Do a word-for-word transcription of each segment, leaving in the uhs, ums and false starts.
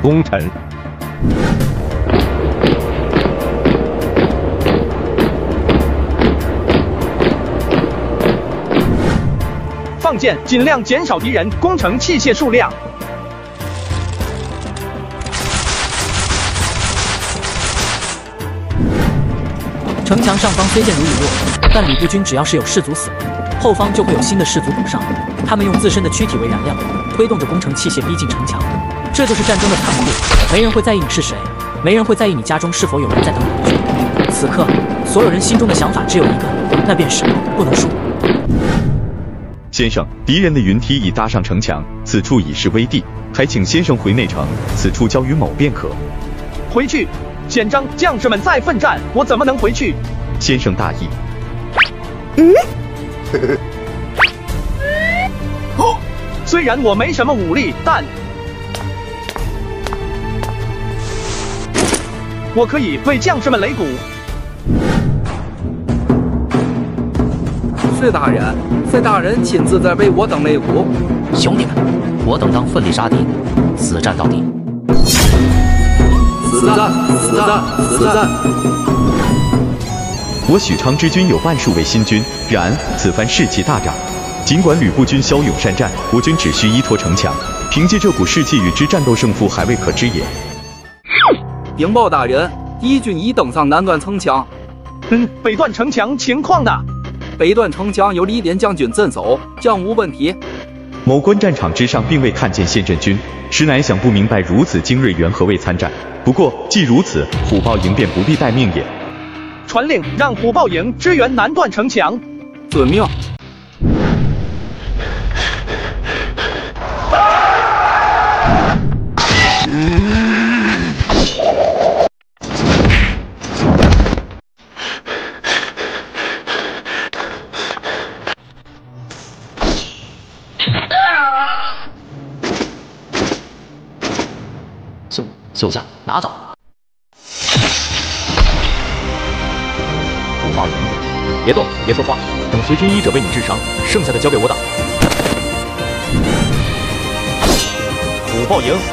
功臣。 放箭，尽量减少敌人攻城器械数量。 城墙上方虽见如已弱，但吕布军只要是有士卒死，后方就会有新的士卒补上。他们用自身的躯体为燃料，推动着工程器械逼近城墙。这就是战争的残酷，没人会在意你是谁，没人会在意你家中是否有人在等你回去。此刻，所有人心中的想法只有一个，那便是不能输。 先生，敌人的云梯已搭上城墙，此处已是危地，还请先生回内城，此处交于某便可。 回去？简章，将士们在奋战，我怎么能回去？ 先生大意。 嗯。虽然我没什么武力，但我可以为将士们擂鼓。 是大人，是大人亲自在为我等擂鼓。 兄弟们，我等当奋力杀敌，死战到底。 死战，死战，死战！ 我许昌之军有半数为新军，然此番士气大涨。尽管吕布军骁勇善战，我军只需依托城墙，凭借这股士气与之战斗胜负还未可知也。 禀报大人，敌军已登上南段城墙。 嗯，北段城墙情况呢？ 北段城墙有李典将军镇守，将无问题。 某观战场之上并未看见陷阵军，实乃想不明白如此精锐员何未参战。不过既如此，虎豹营便不必待命也。 传令让虎豹营支援南段城墙。 遵命。 袖袖下拿走。虎豹营，别动，别说话，等随军医者为你治伤，剩下的交给我党。虎豹营。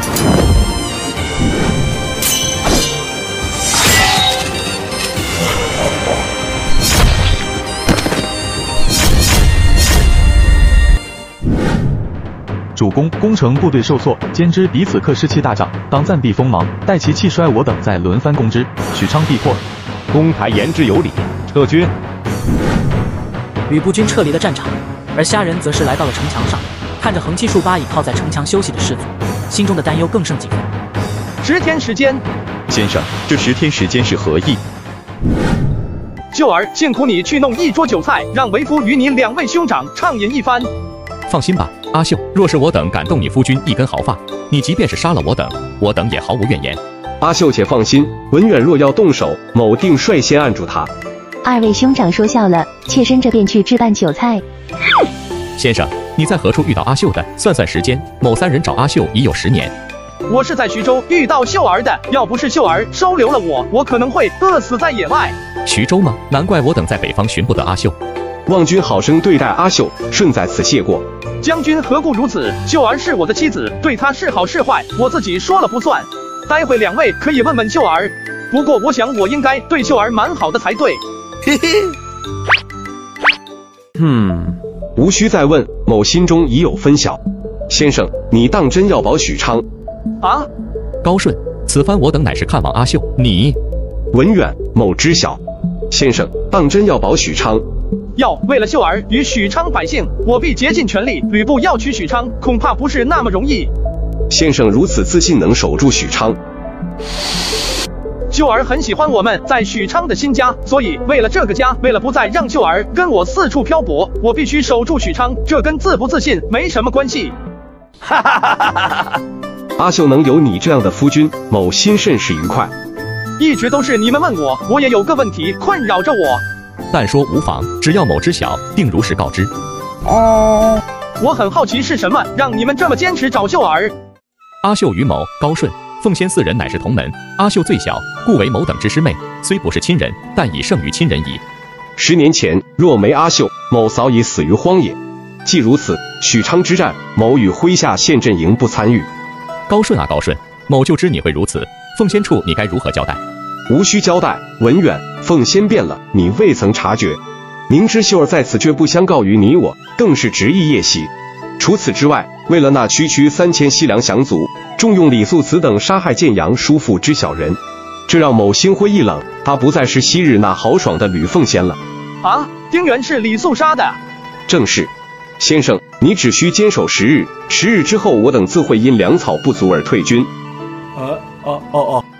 主攻，攻城部队受挫，兼之彼此刻士气大涨，当暂避锋芒，待其气衰，我等再轮番攻之。许昌必破。 公台言之有理，撤军。 吕布军撤离了战场，而虾仁则是来到了城墙上，看着横七竖八倚靠在城墙休息的士卒，心中的担忧更胜几分。 十天时间， 先生，这十天时间是何意？ 秀儿，辛苦你去弄一桌酒菜，让为夫与你两位兄长畅饮一番。 放心吧，阿秀，若是我等敢动你夫君一根毫发，你即便是杀了我等，我等也毫无怨言。 阿秀且放心，文远若要动手，某定率先按住他。 二位兄长说笑了，妾身这便去置办酒菜。 先生，你在何处遇到阿秀的？算算时间，某三人找阿秀已有十年。 我是在徐州遇到秀儿的，要不是秀儿收留了我，我可能会饿死在野外。 徐州吗？难怪我等在北方寻不得阿秀。 望君好生对待阿秀，顺在此谢过。 将军何故如此？秀儿是我的妻子，对她是好是坏，我自己说了不算。待会两位可以问问秀儿，不过我想我应该对秀儿蛮好的才对。嘿嘿。 嗯，无需再问，某心中已有分晓。先生，你当真要保许昌？ 啊？ 高顺，此番我等乃是看望阿秀，你文远，某知晓。先生，当真要保许昌？ 要为了秀儿与许昌百姓，我必竭尽全力。吕布要取许昌，恐怕不是那么容易。 先生如此自信，能守住许昌？ 秀儿很喜欢我们在许昌的新家，所以为了这个家，为了不再让秀儿跟我四处漂泊，我必须守住许昌。这跟自不自信没什么关系。哈哈哈哈哈哈！ 阿秀能有你这样的夫君，某心甚是愉快。 一直都是你们问我，我也有个问题困扰着我。 但说无妨，只要某知晓，定如实告知。 哦，我很好奇是什么让你们这么坚持找秀儿。 阿秀与某、高顺、凤仙四人乃是同门，阿秀最小，故为某等之师妹，虽不是亲人，但已胜于亲人矣。 十年前若没阿秀，某早已死于荒野。既如此，许昌之战，某与麾下县阵营不参与。 高顺啊高顺， 某就知你会如此，奉先处你该如何交代？ 无需交代，文远，奉先变了，你未曾察觉。明知秀儿在此绝不相告于你我，更是执意夜袭。除此之外，为了那区区三千西凉降卒，重用李素慈等杀害建阳叔父之小人，这让某心灰意冷，他不再是昔日那豪爽的吕奉先了。 啊，丁原是李素杀的？ 正是。先生，你只需坚守十日，十日之后，我等自会因粮草不足而退军。 呃，哦哦哦。